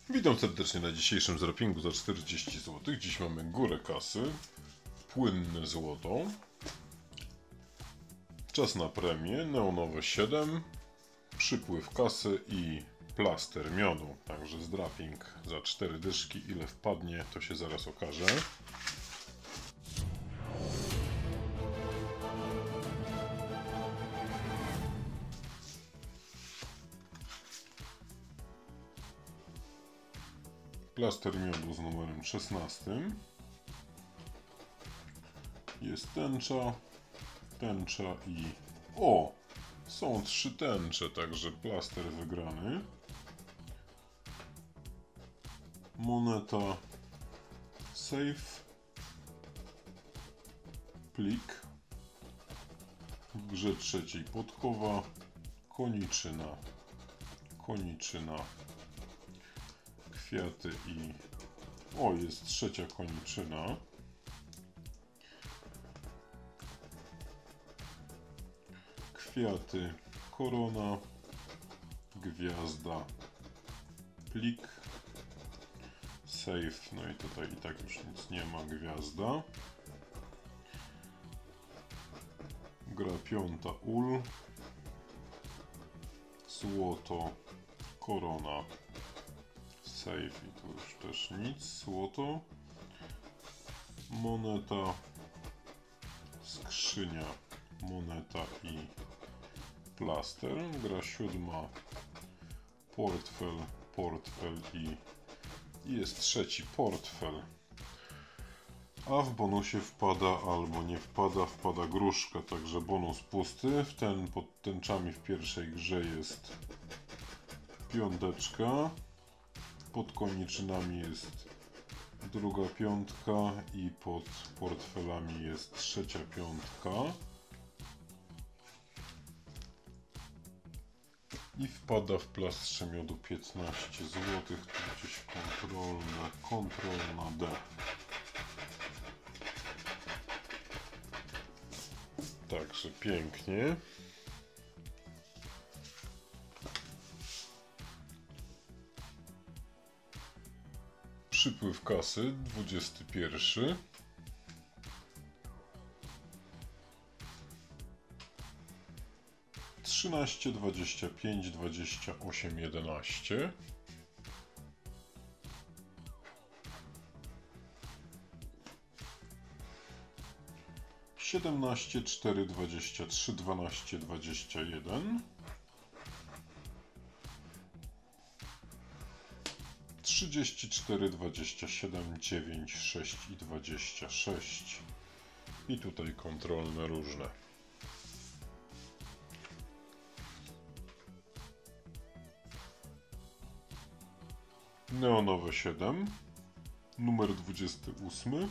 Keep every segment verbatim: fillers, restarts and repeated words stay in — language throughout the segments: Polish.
Witam serdecznie na dzisiejszym zropingu za czterdzieści złotych. Dziś mamy górę kasy, płynne złoto, czas na premię, neonowe siedem, przypływ kasy i plaster miodu. Także zdraping za cztery dyszki. Ile wpadnie, to się zaraz okaże. Plaster miodu z numerem szesnastym. Jest tęcza, tęcza i... O! Są trzy tęcze, także plaster wygrany. Moneta safe. Plik. W grze trzeciej podkowa. Koniczyna. Koniczyna. Kwiaty i... O, jest trzecia koniczyna. Kwiaty, korona, gwiazda, plik, safe, no i tutaj i tak już nic nie ma, gwiazda. Gra piąta, ul, złoto, korona, safe i tu już też nic, złoto, moneta, skrzynia, moneta i plaster. Gra siódma, portfel, portfel i jest trzeci portfel. A w bonusie wpada albo nie wpada, wpada gruszka, także bonus pusty. W ten pod tęczami w pierwszej grze jest piąteczka. Pod koniczynami jest druga piątka i pod portfelami jest trzecia piątka. I wpada w plastrze miodu piętnaście złotych, tu gdzieś kontrolna, kontrolna D. Także pięknie. Przypływ kasy dwudziesty pierwszy. trzynaście, dwadzieścia pięć, dwadzieścia osiem, jedenaście. siedemnaście, cztery, dwadzieścia trzy, dwanaście, dwadzieścia jeden. trzydzieści cztery, dwadzieścia siedem, dziewięć, sześć i dwadzieścia sześć. I tutaj kontrolne różne. Neonowe siedem, numer dwudziesty ósmy,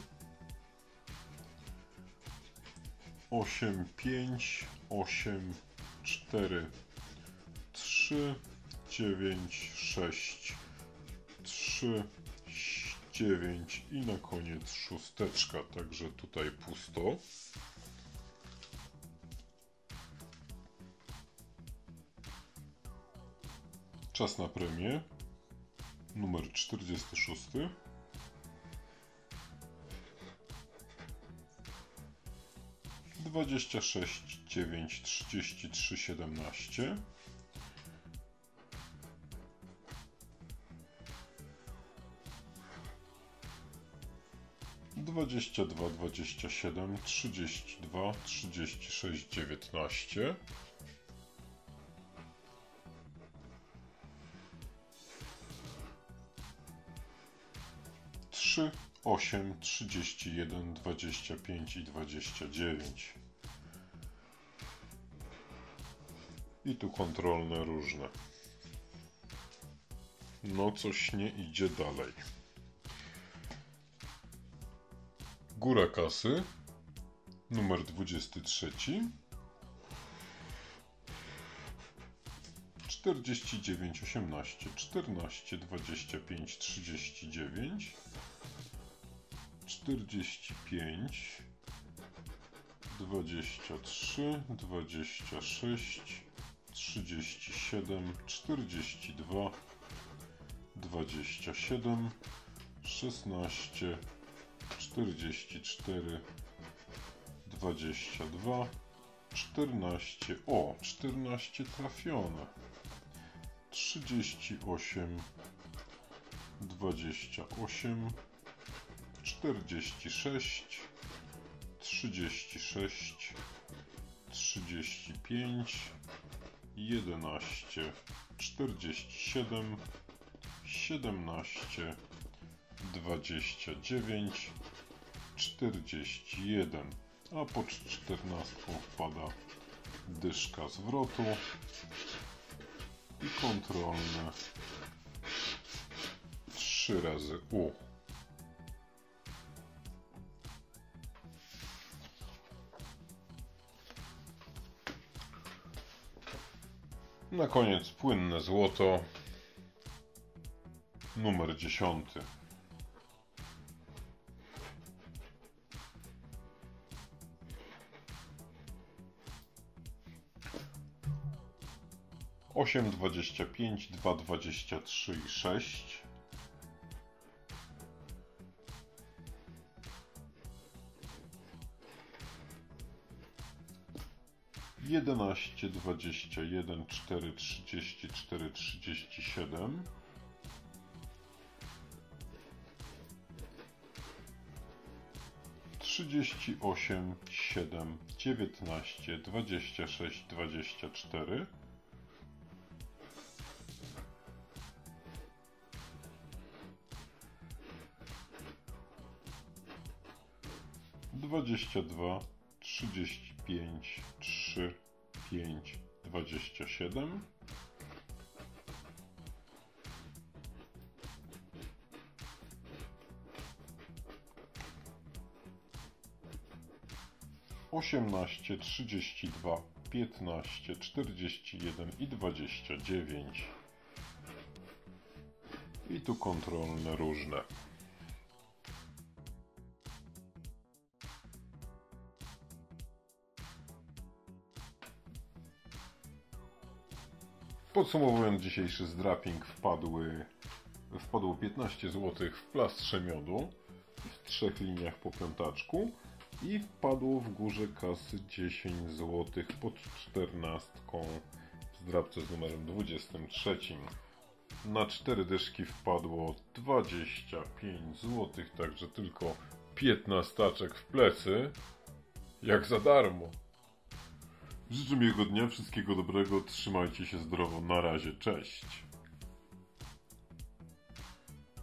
osiem, pięć, osiem, cztery, trzy, dziewięć, sześć, trzy, dziewięć i na koniec szósteczka, także tutaj pusto. Czas na premię. Numer czterdziesty szósty. dwadzieścia sześć, dziewięć, trzydzieści trzy, siedemnaście. dwadzieścia dwa, dwadzieścia siedem, trzydzieści dwa, trzydzieści sześć, dziewiętnaście. trzy, osiem, trzydzieści jeden, dwadzieścia pięć i dwadzieścia dziewięć. I tu kontrolne różne. No coś nie idzie dalej. Góra kasy, numer dwudziesty trzeci. czterdzieści dziewięć, osiemnaście, czternaście, dwadzieścia pięć, trzydzieści dziewięć. czterdzieści pięć, dwadzieścia trzy, dwadzieścia sześć, trzydzieści siedem, czterdzieści dwa, dwadzieścia dwadzieścia siedem, szesnaście, czterdzieści cztery, dwadzieścia dwa, czternaście, o, czternaście trafione, trzydzieści osiem, dwadzieścia osiem, czterdzieści sześć, trzydzieści sześć, trzydzieści pięć, jedenaście, czterdzieści siedem, siedemnaście, dwadzieścia dziewięć, czterdzieści jeden, a po czternastką wpada dyszka zwrotu i kontrolne trzy razy U. Na koniec płynne złoto numer dziesiąty. osiem, dwadzieścia pięć, dwa, dwadzieścia trzy i sześć. jedenaście, dwadzieścia jeden, cztery, trzydzieści cztery, trzydzieści siedem. trzydzieści osiem, siedem, dziewiętnaście, dwadzieścia sześć, dwadzieścia cztery. dwadzieścia dwa, trzydzieści pięć, trzy, pięć, dwadzieścia siedem. osiemnaście, trzydzieści dwa, piętnaście, czterdzieści jeden i dwadzieścia dziewięć. I tu kontrolne różne. Podsumowując dzisiejszy zdraping, wpadły, wpadło piętnaście złotych w plastrze miodu w trzech liniach po piątaczku i wpadło w górze kasy dziesięć złotych pod czternastką w zdrapce z numerem dwudziestym trzecim. Na cztery dyszki wpadło dwadzieścia pięć złotych, także tylko piętnastaczek w plecy, jak za darmo. Życzę miłego dnia, wszystkiego dobrego, trzymajcie się zdrowo, na razie, cześć!